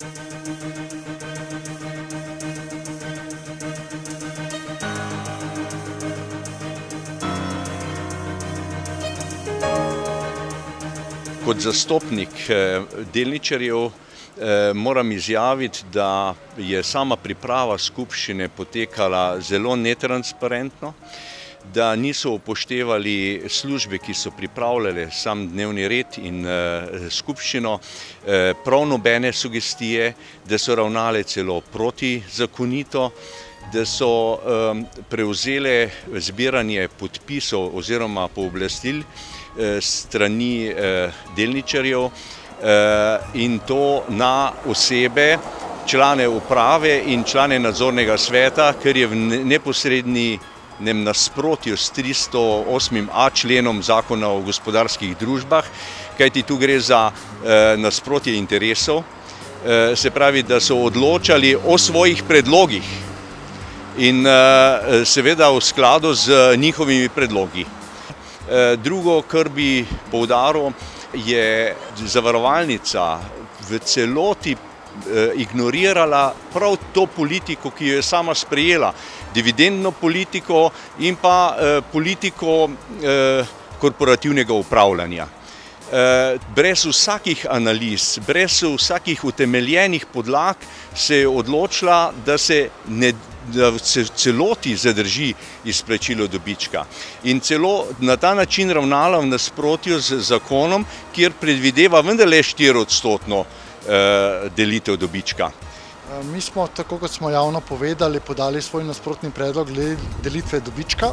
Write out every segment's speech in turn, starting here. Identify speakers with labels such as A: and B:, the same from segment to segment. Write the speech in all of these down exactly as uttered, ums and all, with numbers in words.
A: Kot zastopnik delničarjev moram izjaviti, da je sama priprava skupščine potekala zelo netransparentno, da niso upoštevali službe, ki so pripravljale sam dnevni red in skupščino, prav nobene sugestije, da so ravnale celo protizakonito, da so prevzele zbiranje podpisov oziroma pooblastil strani delničarjev in to na osebe, člane uprave in člane nadzornega sveta, ker je v neposrednem nasprotju s tristo osmim a členom Zakona o gospodarskih družbah, kajti tu gre za nasprotje interesov, se pravi, da so odločali o svojih predlogih in seveda v skladu z njihovimi predlogi. Drugo, kar bi poudaril, je zavarovalnica v celoti ignorirala prav to politiko, ki jo je sama sprejela, dividendno politiko in pa politiko korporativnega upravljanja. Brez vsakih analiz, brez vsakih utemeljenih podlag se je odločila, da se ne da se celoti zadrži izplačilo dobička in celo na ta način ravnala v nasprotju z zakonom, kjer predvideva vendarle štiriodstotno delitev dobička.
B: Mi smo, tako kot smo javno povedali, podali svoj nasprotni predlog glede delitve dobička.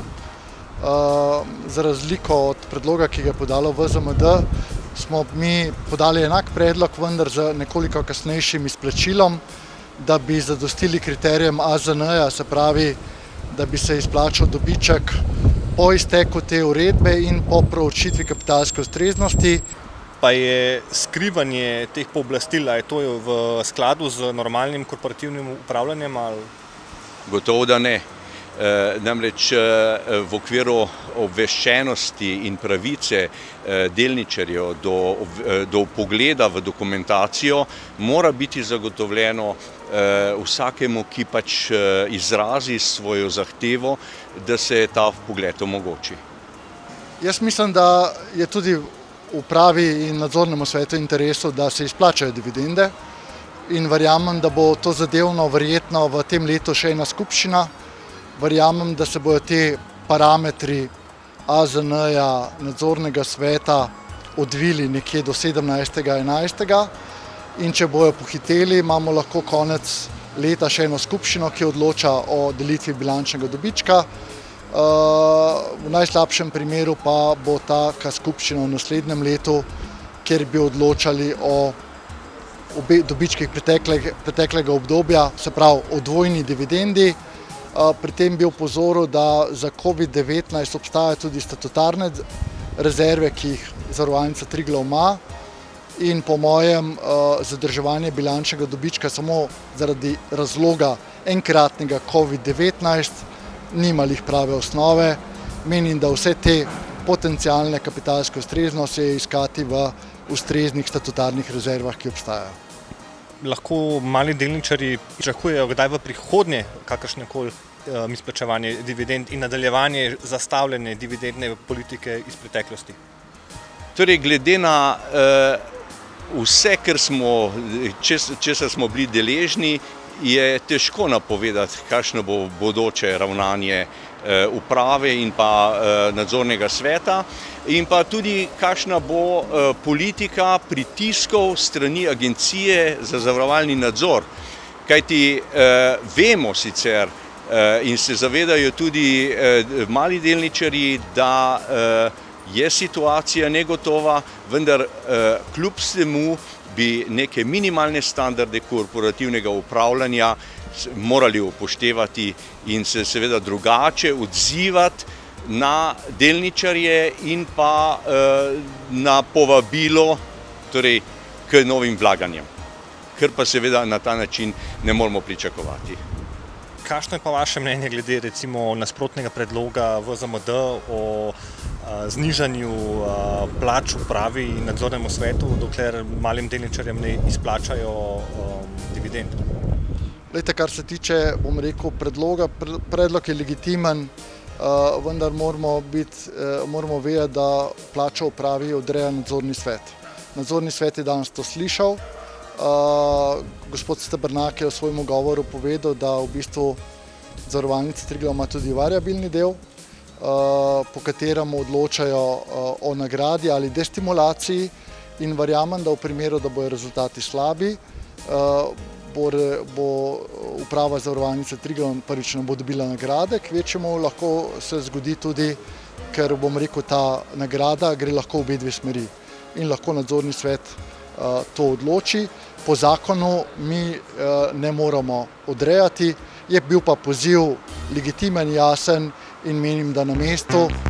B: Za razliko od predloga, ki ga je podalo V Z M D, smo mi podali enak predlog, vendar z nekoliko kasnejšim izplačilom, da bi zadostili kriterijem A Z N-ja, se pravi, da bi se izplačal dobiček po izteku te uredbe in po proučitvi kapitalske ustreznosti.
C: Pa je skrivanje teh pooblastil, je to v skladu z normalnim korporativnim upravljanjem?
A: Gotovo, da ne. Namreč v okviru obveščenosti in pravice delničarjev do vpogleda v dokumentacijo mora biti zagotovljeno vsakemu, ki pač izrazi svojo zahtevo, da se ta vpogled omogoči.
B: Jaz mislim, da je tudi upravi in nadzornemu svetu interesu, da se izplačajo dividende in verjamem, da bo to zadevno verjetno v tem letu še ena skupščina. Verjamem, da se bodo te parametri A Z N-ja nadzornega sveta odvili nekje do sedemnajstega enajstega in če bojo pohiteli, imamo lahko konec leta še eno skupščino, ki odloča o delitvi bilančnega dobička. V najslabšem primeru pa bo taka skupščina v naslednjem letu, kjer bi odločali o dobičkih preteklega obdobja, se pravi o dvojni dividendi. Pri tem bi opozoril, da za covid devetnajst obstajajo tudi statutarne rezerve, ki jih Zavarovalnica Triglav ima in po mojem zadrževanje bilančnega dobička samo zaradi razloga enkratnega covid devetnajst nima lih prave osnove. Menim, da vse te potencialne kapitalske ustreznosti je iskati v ustreznih statutarnih rezervah, ki obstajajo.
C: Lahko mali delničarji pričakujejo kdaj v prihodnje kakršnekoli izplačevanje dividend in nadaljevanje zastavljene dividendne politike iz preteklosti?
A: Torej, glede na vse, česar smo bili deležni, je težko napovedati, kakšno bo bodoče ravnanje uprave in pa nadzornega sveta in pa tudi kakšna bo politika pritiskov strani Agencije za zavarovalni nadzor. Kajti vemo sicer in se zavedajo tudi mali delničarji, da je situacija negotova, vendar kljub vsemu bi neke minimalne standarde korporativnega upravljanja morali upoštevati in se seveda drugače odzivati na delničarje in pa na povabilo torej, k novim vlaganjem, kar pa seveda na ta način ne moramo pričakovati.
C: Kakšno je pa vaše mnenje glede recimo nasprotnega predloga V Z M D o znižanju plač upravi in nadzornemu svetu, dokler malim delničarjem ne izplačajo dividend?
B: Lejte, kar se tiče, bom rekel, predloga, predlog je legitimen, vendar moramo, biti, moramo vedeti, da plačo upravi odreja nadzorni svet. Nadzorni svet je danes to slišal. Gospod Stebrnak je v svojem govoru povedal, da v bistvu Zavarovalnica Triglav ima tudi variabilni del, po katerem odločajo o nagradi ali destimulaciji, in verjamem, da v primeru, da bojo rezultati slabi, bo, bo uprava Zavarovalnice Triglav prvič ne bo dobila nagrade, kvečemu lahko se zgodi tudi, ker bom rekel, ta nagrada gre lahko v obe dve smeri in lahko nadzorni svet to odloči. Po zakonu mi ne moramo odrejati, je bil pa poziv legitimen, jasen in menim, da na mestu.